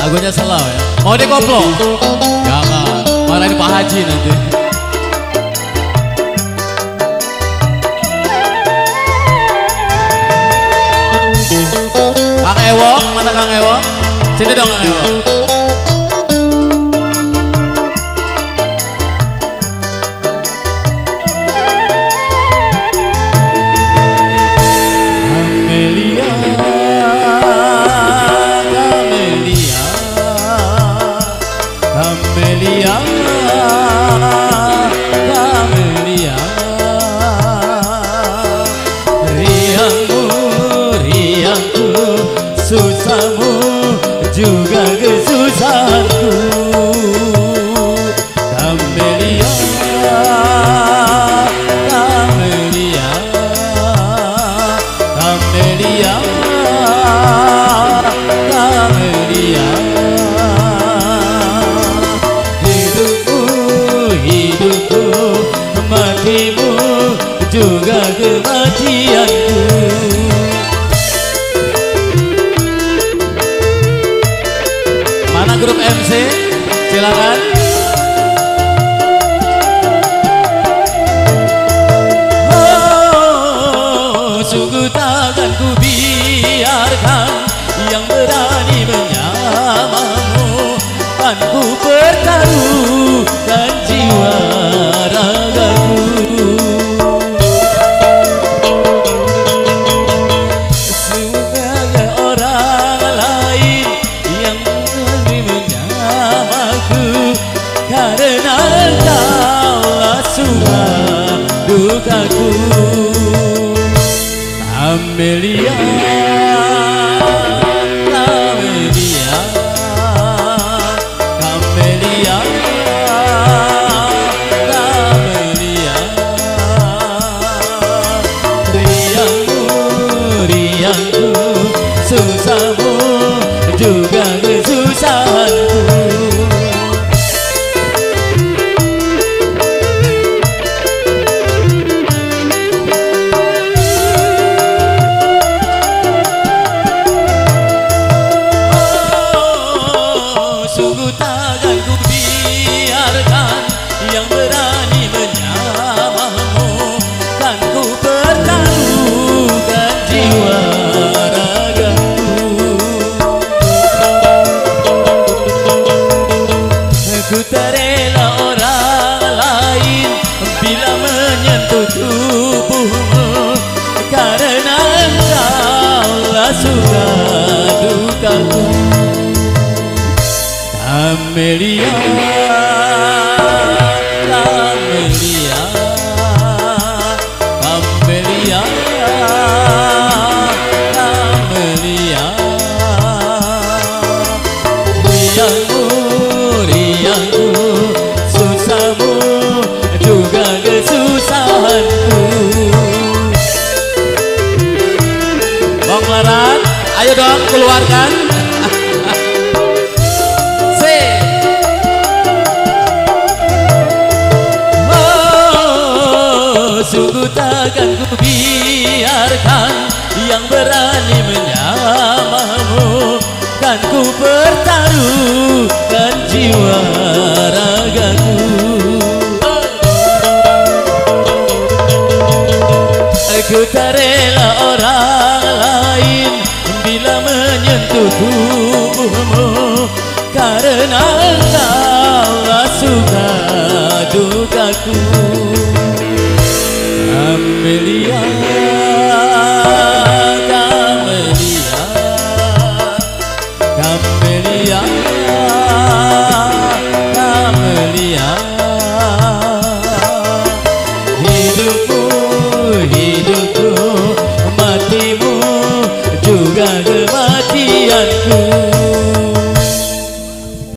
Lagunya Selau ya. Mau dikoplo? Jangan, marahin Pak Haji nanti. Kang Ewok, mana Kang Ewok? Sini dong Kang Ewok. Camelia, Camelia, riangmu, riangku, susahmu juga kesusahanku. Camelia, Camelia, Camelia, Camelia. Matimu juga kematianku. Mana grup MC? Silakan. Oh, sungguh takkan ku biarkan yang berani menyamamu. Kan ku pertaruhkan jiwa ragaku. Sebagai orang lain yang lebih menyamaku, karena engkaulah sumber dukaku. Camelia, Camelia, Camelia, Camelia, riangmu, riangku, susahmu juga kesusahanku. Sungguh takkan ku biarkan yang berani menyamamu. Kan ku pertaruhkan jiwa ragaku. Ku tak rela orang lain bila menyentuh tubuhmu, karena engkaulah suka dukaku. Camelia, Camelia, Camelia, Camelia, riangmu, riangku, susahmu juga kesusahanku. Bang Laran, ayo dong keluarkan. Sungguh takkan ku biarkan yang berani menyamamu. Kan ku pertaruhkan jiwa ragaku. Ku tak rela orang lain bila menyentuh tubuhmu, karena engkaulah suka dukaku. Camelia, Camelia, Camelia, Camelia, hidup